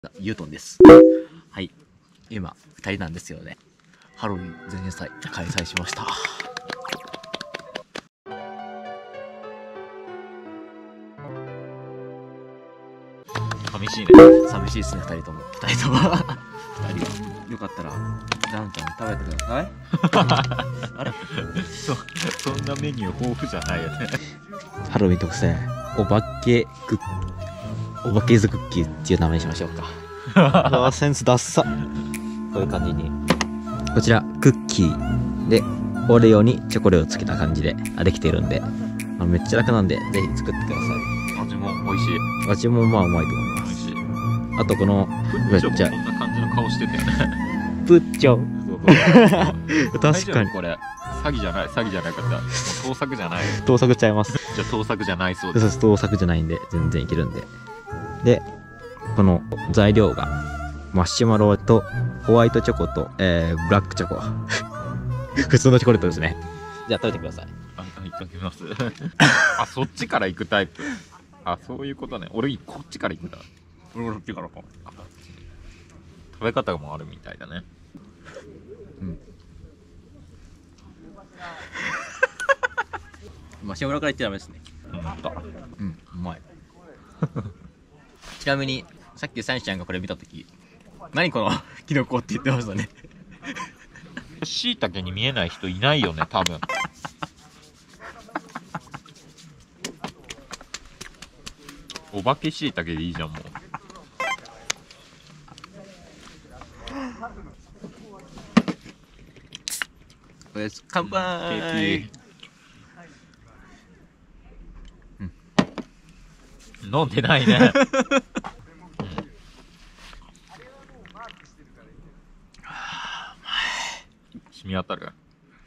ユートンです。はい。今、2人なんですよね。ハロウィン前夜祭開催しました。 寂しいね。 寂しいですね、2人とも。2人は。よかったら、じゃんじゃん食べてください。あれそんなメニュー豊富じゃないよね。 ハロウィン特製、お化けズクッキーっていう名前にしましょうか。センスダッサ。こういう感じに。こちら、クッキーで、オレオにチョコレをつけた感じでできているんで、めっちゃ楽なんで、ぜひ作ってください。 味も美味しい。 味もまあうまいと思います。 美味しい。 あとこの、めっちゃ。 こんな感じの顔してたよね。 プッチョ。確かに。 これ、詐欺じゃないかった。盗作じゃない。 盗作ちゃいます。 じゃあ盗作じゃないそうです。 盗作じゃないんで、全然いけるんで。で、この材料が、マシュマロとホワイトチョコと、ブラックチョコ。普通のチョコレートですね。じゃあ食べてください。 いただきます。あ、そっちから行くタイプ。あ、そういうことね。俺、こっちから行くんだ。俺、こっちからか。食べ方もあるみたいだね。 うん。マシュマロから言ってダメですね。 うん、 うまい。ちなみに、さっきサンちゃんがこれ見たとき、何このキノコって言ってましたね。 椎茸に見えない人いないよね、多分。お化け椎茸でいいじゃん、もう。 乾杯。 飲んでないね。染み渡る。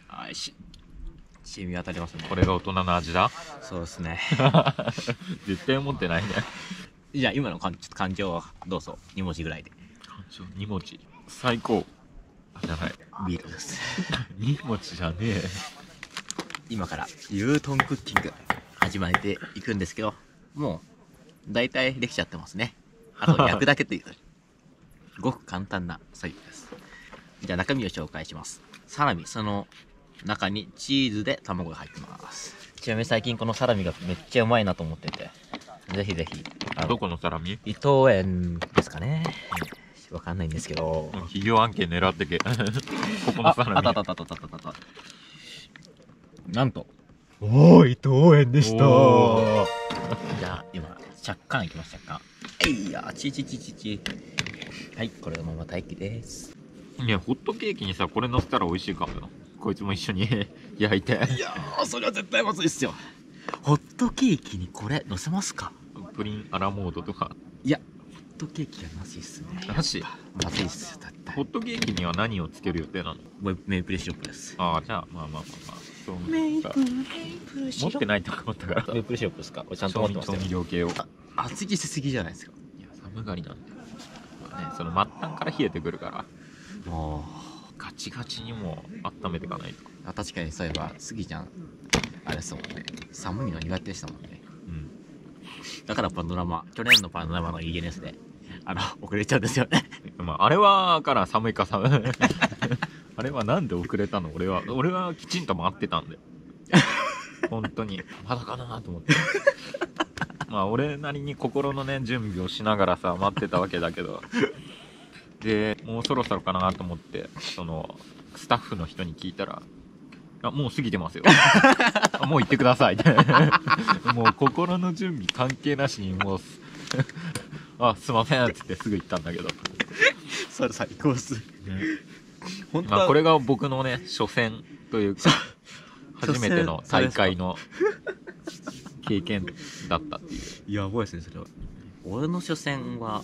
染み渡りますね。 これが大人の味だ。 そうですね。 絶対思ってないね。 じゃあ今のちょっと感情はどうぞ。2文字ぐらいで。 感情2文字。最高。じゃない。 ビールです。 2文字じゃねえ。 今からユートンクッキング始めていくんですけど、もう大体できちゃってますね。あと焼くだけというごく簡単な作業です。じゃあ中身を紹介します。サラミ、その中にチーズで卵が入ってます。ちなみに最近このサラミがめっちゃうまいなと思ってて、ぜひぜひ。 どこのサラミ？ 伊藤園ですかね。わかんないんですけど。 企業案件狙ってけ。ここのサラミ。 あった。なんと。おー、伊藤園でした。じゃあ、今、着艦いきます、着艦。いやー、はい、これがまま待機です。 いや、ホットケーキにさ、これ乗せたら美味しいかもよ。こいつも一緒に焼いて。 いやー、それは絶対まずいっすよ。ホットケーキにこれ乗せますか？ プリンアラモードとか。 いや、ホットケーキはなしっすね。 なし？ まずいっすよ、絶対。 ホットケーキには何をつける予定なの？ メープルシロップです。 ああ、じゃあ、まあ。そうメープルシロップ。 持ってないと思ったから。 メープルシロップですか？これちゃんと持ってますよ。 調味料系を。 厚着しすぎじゃないですか。 いや、寒がりなんだよ。ね、その末端から冷えてくるから。ガチガチにも温めていかないと。 確かにそういえばスギちゃんあれですもんね、寒いの苦手でしたもんね。だから去年のパノラマの ENS で遅れちゃうんですよね。 まあ、あれはから寒いか寒い。あれはなんで遅れたの？俺はきちんと待ってたんで。本当にまだかなと思って。まあ俺なりに心のね準備をしながらさ待ってたわけだけど、でもうそろそろかなと思ってそのスタッフの人に聞いたら、もう過ぎてますよ。もう行ってください。もう心の準備関係なしにもうすいませんっつってすぐ行ったんだけど。 それ最高っす。 本当はこれが僕のね初戦というか初めての大会の経験だったっていう。 やばいですね、それは。俺の初戦は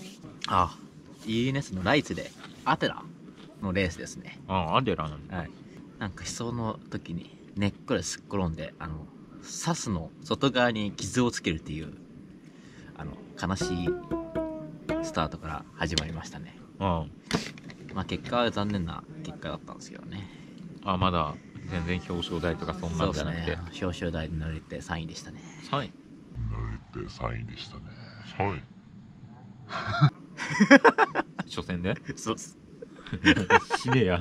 ENS のライツでアテラのレースですね。 アテラなんだ。 はい。なんか思想の時に根っこですっ転んでサスの外側に傷をつけるっていう悲しいスタートから始まりましたね。まあ結果は残念な結果だったんですけどね。 まだ全然表彰台とかそんなんじゃなくて、 表彰台に乗れて3位でしたね。 3位乗れて3位でしたね。3位初戦でそうっす。 死ねや。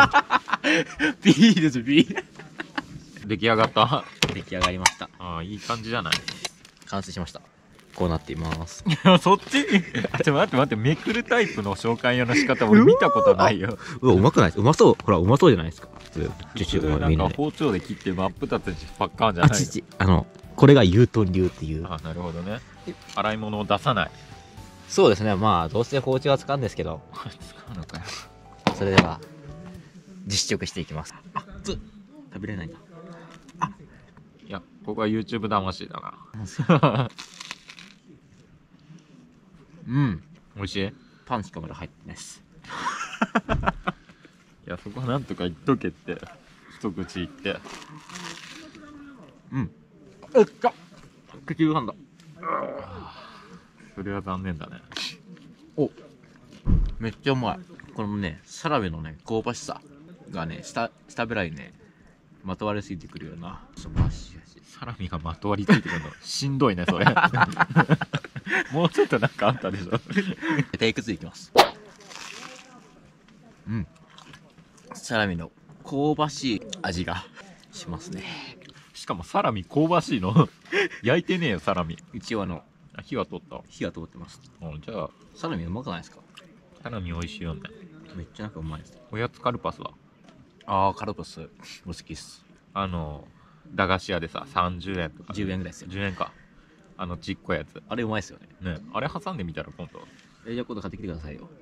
B です、B。 出来上がった。 出来上がりました。 ああ、いい感じじゃない。 完成しました。こうなっています。 いや、そっち待って、めくるタイプの紹介用の仕方俺見たことないよ。 うわ、うまくないですか？うまそう。ほら、うまそうじゃないですか。 普通なんか包丁で切って真っ二つにパッカーンじゃない。 これがユートン流っていう。 あ、なるほどね。洗い物を出さない。 そうですね。まあ、どうせ包丁は使うんですけど。 使うのかよ。 それでは、実食していきます。食べれないな。 いや、ここは YouTube 魂だな。 うん。 美味しい？ パンしかまだ入ってないです。 いや、そこはなんとか言っとけって。一口言って。 うん。うっか口ご飯だ。 それは残念だね。 お、めっちゃうまい。このね、サラミのね、香ばしさがね、下べらにね、まとわりついてくるような。素晴らしい味。 サラミがまとわりついてくるの。しんどいね、それ。もうちょっとなんかあったでしょ。 テイク2いきます。うん。サラミの香ばしい味がしますね。 しかもサラミ香ばしいの。焼いてねえよ、サラミ。 一応火は通った。 火が通ってます。 じゃあ、 サラミうまくないですか？ サラミ美味しいよね。 めっちゃなんかうまいです。 おやつカルパスはカルパス、お好きっす。 駄菓子屋でさ、30円とか。 10円ぐらいですよ。 10円か。ちっこいやつ。 あれうまいっすよね。 ね、あれ挟んでみたら今度。 じゃあ今度買ってきてくださいよ。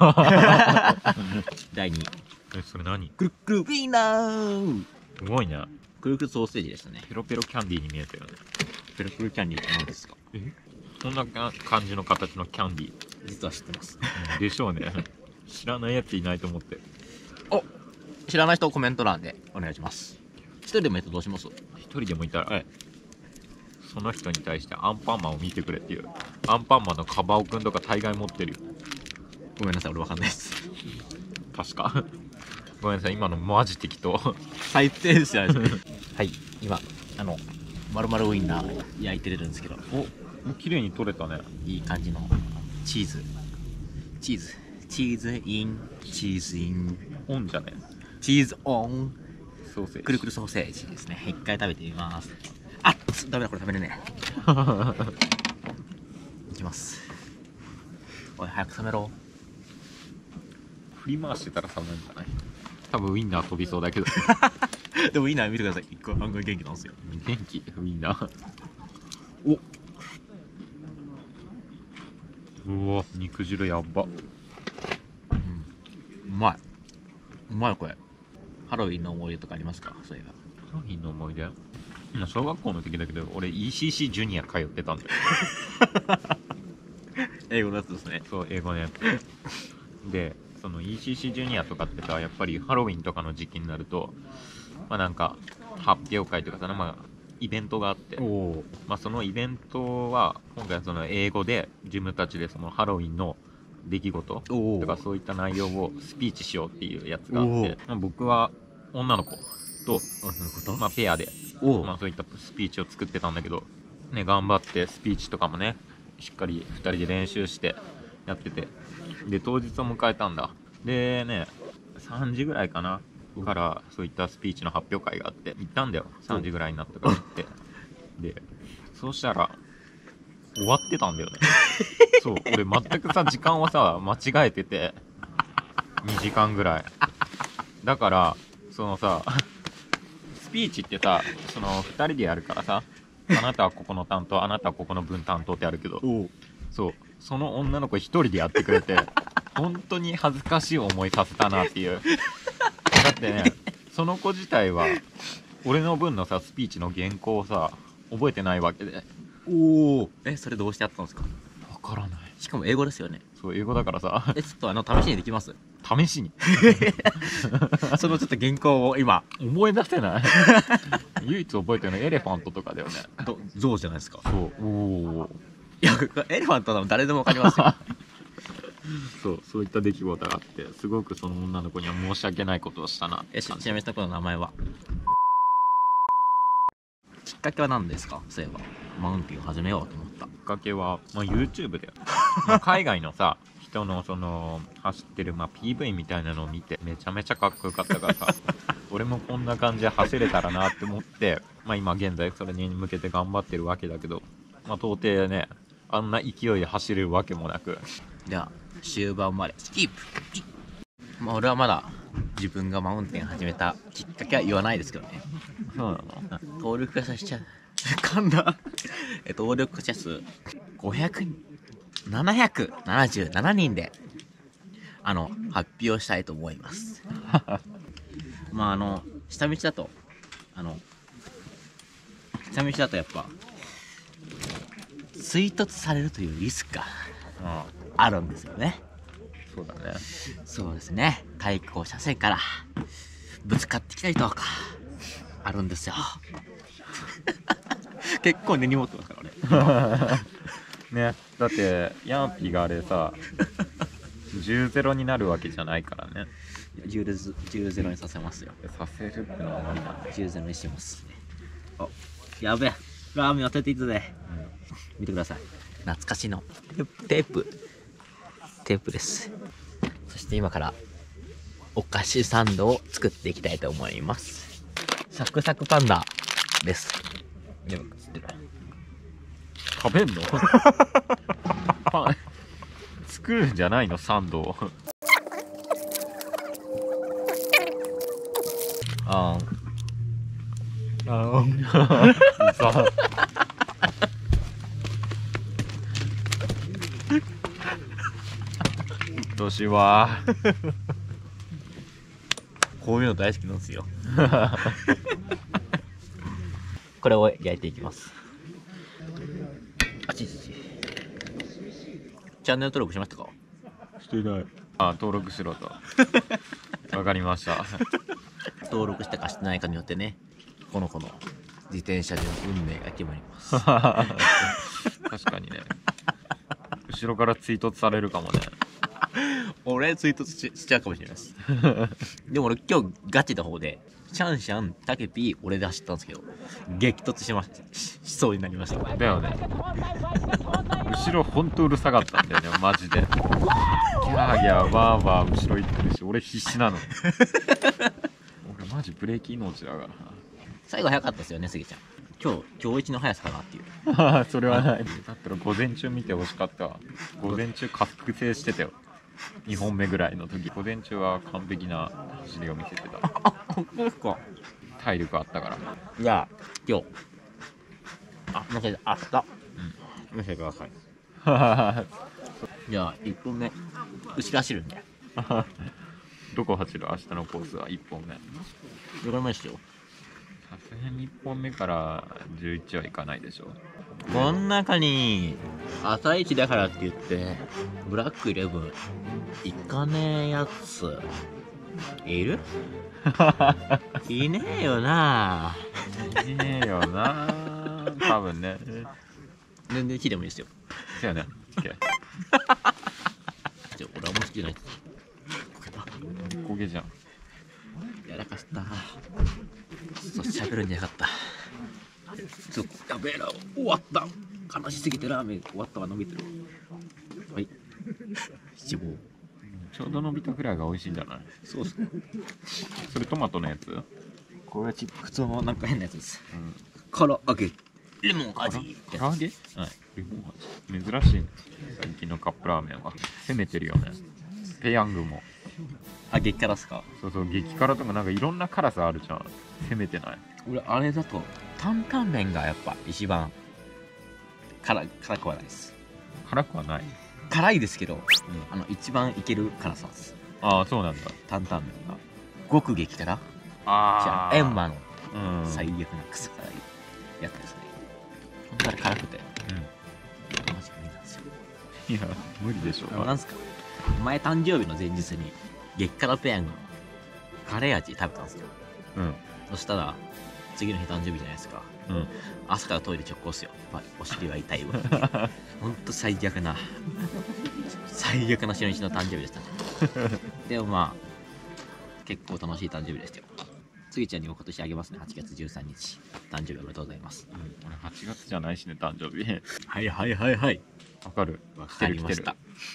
第2位。 それ何？ くるくるウィーナー。 すごいね。 くるくるソーセージでしたね。 ペロペロキャンディーに見えたよね。 ペロペロキャンディーって何ですか？ こんな感じの形のキャンディー。 実は知ってます。 でしょうね。知らないやついないと思って。 知らない人コメント欄でお願いします。一人でもいいとどうします？ 一人でもいたら、 はい、 その人に対してアンパンマンを見てくれっていう。アンパンマンのカバオくんとか大概持ってるよ。 ごめんなさい、俺わかんないです。 確か。ごめんなさい、今のマジ適当。 最低ですよね。はい、今丸々ウインナー焼いてるんですけど、 綺麗に取れたね。 いい感じのチーズインオンじゃね。 チーズオンソーセージ。 くるくるソーセージですね。一回食べてみます。ダメだ、これ食べれねえ。いきます。おい、早く冷めろ。 振り回してたら冷めるんじゃない？多分ウインナー飛びそうだけど。 でもウインナー見てください。一個案外元気なんですよ。 元気ウインナー。うわ、肉汁やっば。 うまいこれ。ハロウィンの思い出とかありますか？そういえば。 ハロウィンの思い出？小学校の時だけど俺 ECC ジュニア通ってたんだよ。 英語のやつですね。 そう、英語のやつで、その ECC ジュニアとかってさ、やっぱりハロウィンとかの時期になるとなんか発表会とかさ、イベントがあって、そのイベントは今回はその英語で自分たちでそのハロウィンの出来事とかそういった内容をスピーチしようっていうやつがあって、僕は女の子とペアでそういったスピーチを作ってたんだけどね、頑張ってスピーチとかもねしっかり2人で練習してやってて、で当日を迎えたんだ。でね、3時ぐらいかなからそういったスピーチの発表会があって行ったんだよ。3時ぐらいになったから行ってで、そうしたら終わってたんだよね。そう、俺全くさ時間をさ間違えてて2時間ぐらいだから、そのさスピーチってさ、その2人でやるからさ、あなたはここの担当、あなたはここの分担当ってやるけど、その女の子1人でやってくれて本当に恥ずかしい思いさせたなっていう。だってね、その子自体は俺の分のさスピーチの原稿をさ覚えてないわけで。 それどうしてやったんですか？ わからない。 しかも英語ですよね。 そう、英語だからさ。 ちょっと試しにできます？ 試しにそのちょっと原稿を今思い出せない。唯一覚えてるのはエレファントとかだよね。 象じゃないですか。 そういや、エレファントなの誰でもわかりますよ。 そういった出来事があって、すごくその女の子には申し訳ないことをしたな。 ちなみにその子の名前は？きっかけは何ですか？そういえばマウンティンを始めようと思ったきっかけは、YouTube で、海外のさ人のその走ってる、まあ、PV みたいなのを見てめちゃめちゃかっこよかったからさ俺もこんな感じで走れたらなって思って、まあ、今現在それに向けて頑張ってるわけだけど、まあ、到底ねあんな勢いで走れるわけもなく。 では終盤までスキップ。まあ俺はまだ自分がマウンテン始めたきっかけは言わないですけどね。 そうなの？ 登録者数噛んだ登録者数777人で発表したいと思いますまあ下道だとやっぱ追突されるというリスクがあるんですよね。 そうだね。 そうですね。対向車線からぶつかってきたりとかあるんですよ結構根に持ってますからね、だってヤンピーがあれさ10-0になるわけじゃないからね。 10-0にさせますよ。 させるってのは無理だね。 10-0にしますね。あ、やべえ、ラーメン当てていたで、見てください。懐かしのテープです。そして今からお菓子サンドを作っていきたいと思います。サクサクパンダです。でも食べんのパン作るんじゃないのサンドをあさどうしはこういうの大好きなんですよこれを焼いていきます。チャンネル登録しましたか？ してない。登録しろとわかりました登録したかしてないかによってね、この子の自転車での運命が決まります確かにね後ろから追突されるかもね俺追突 しちゃうかもしれないですでも俺今日ガチの方でシャンシャンタケピー俺で走ったんですけど激突しそうになりました。 だよね後ろほんとうるさかったんだよねマジで。ギャーギャーワーワー後ろ行ってるし俺必死なの俺マジブレーキ命だからな。 最後早かったですよね、スギちゃん。今日一の速さかなっていうそれはない。だったら午前中見てほしかったわ。午前中覚醒してたよ。2本目ぐらいの時午前中は完璧な走りを見せてた。 本当ですか？ 体力あったから。 じゃあ今日見せて見せてくださいじゃあ1本目後ろ走るんでどこ走る？明日のコースは1本目。 わかりましたよ。 さすがに1本目から11はいかないでしょ。 この中に朝一だからって言ってブラックイレブン行かねえやついるいねえよないねえよな多分ね。 全然木でもいいですよ。 そうやね。 俺はもう好きじゃない。 焦げじゃん。 やらかしたそう喋るんじゃなかったやべえな、終わった。悲しすぎてラーメン終わったわ。伸びてる。はい七五ちょうど伸びたくらいが美味しいんじゃない？ そうっすね。 それトマトのやつ？ これは普通のなんか変なやつです。 うん。 唐揚げレモン味。 唐揚げ？ はい。 レモン味。珍しいね。最近のカップラーメンは攻めてるよね。ペヤングも。 激辛っすか？ そうそう、激辛とかなんかいろんな辛さあるじゃん。攻めてない？ 俺あれだと担々麺がやっぱ一番辛くはないです。 辛くはない。 辛いですけど、一番いける辛さです。 ああ、そうなんだ。 担々麺が極激辛。じゃああ。 あエンマのうん。 最悪なクソ辛いやつですね。ほんとあれ辛くてマジ無理なんですよ。 いや、無理でしょ。 なんすか、前誕生日の前日に激辛ペヤングのカレー味食べたんですよ。 うん。 そしたら次の日誕生日じゃないですか。 うん。 朝からトイレ直行っすよ。お尻は痛いわほんと最悪な初日の誕生日でしたねでもまあ結構楽しい誕生日でしたよ。つぎちゃんにも今年あげますね。8月13日誕生日おめでとうございます。 俺8月じゃないしね、誕生日。 はいはいはいはい。 わかる。 わかりました。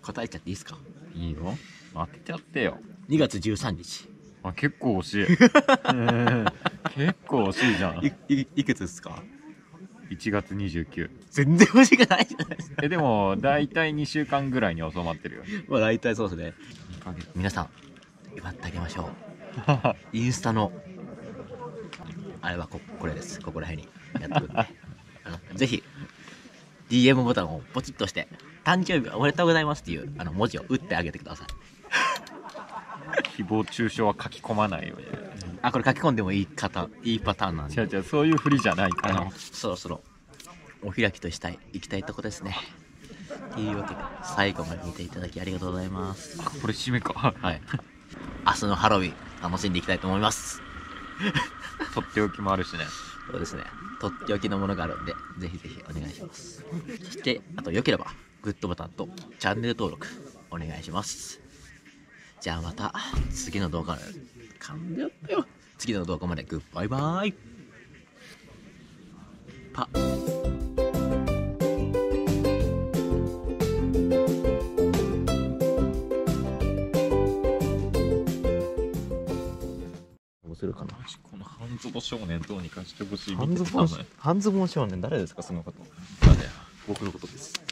答えちゃっていいですか？ いいよ。当てちゃってよ。 2月13日。 あ、結構惜しい。結構惜しいじゃん。 いくつですか？ 1月29。 全然欲しくないじゃないですか。 でも、だいたい2週間ぐらいに収まってるよ。 まあ大体そうですね。皆さん、祝ってあげましょう。インスタの、あれはこれです。ここら辺にやってくるんで。ぜひ、DM ボタンをポチッとして、誕生日おめでとうございますっていう文字を打ってあげてください。 誹謗中傷は書き込まないように。 これ書き込んでもいいパターンなんで。 違う、そういうふりじゃないから。 そろそろ、お開きとしたい、行きたいとこですね。というわけで、最後まで見ていただきありがとうございます。 これ締めか。 はい。明日のハロウィン、楽しんでいきたいと思います。 とっておきもあるしね。 そうですね。とっておきのものがあるんで、ぜひぜひお願いします。そして、あと良ければ、グッドボタンとチャンネル登録、お願いします。じゃあまた、次の動画で、噛んでやったよ。次の動画までグッバイバイ。パ。どうするかな。 この半ズボ少年どうにかしてほしい。 半ズボン少年、誰ですかそのこと。 誰や。 僕のことです。